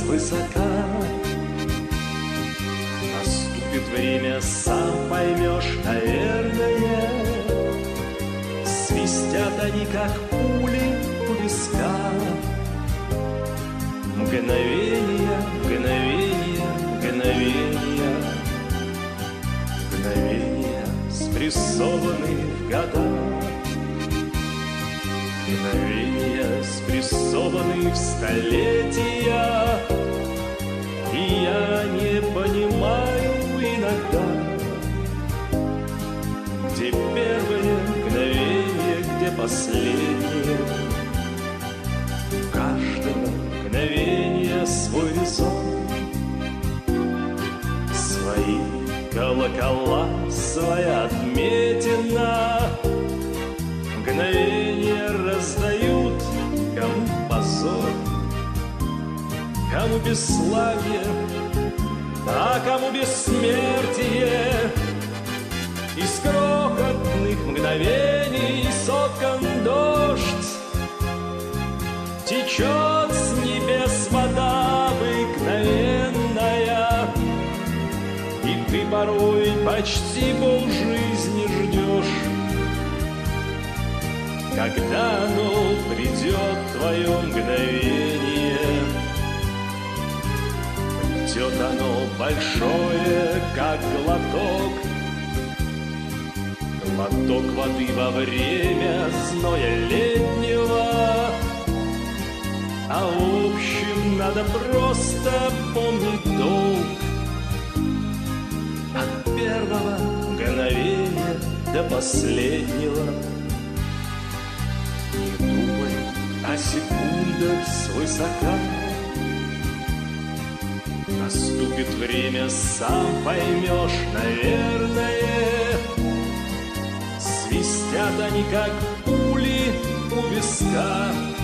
свысока. Наступит время, сам поймешь, наверное. Свистят они, как пули у виска. Мгновения, мгновения, мгновения, мгновения, спрессованных годах. Мгновения, спрессованные в столетия. И я не понимаю иногда, где первые мгновения, где последние. У каждого мгновения свой резон, свои колокола, своя отметина. Мгновения раздают, кому позор, кому бесславие, а кому бессмертие. Из крохотных мгновений с окон дождь, течет с небес вода обыкновенная, и ты порой почти полжизни ждешь, когда оно придет, твое мгновение. Придет оно большое, как глоток, глоток воды во время зноя летнего. А в общем надо просто помнить долг. От первого мгновения до последнего. Не думай о секундах свысока. Наступит время, сам поймешь, наверное. Свистят они, как пули у виска.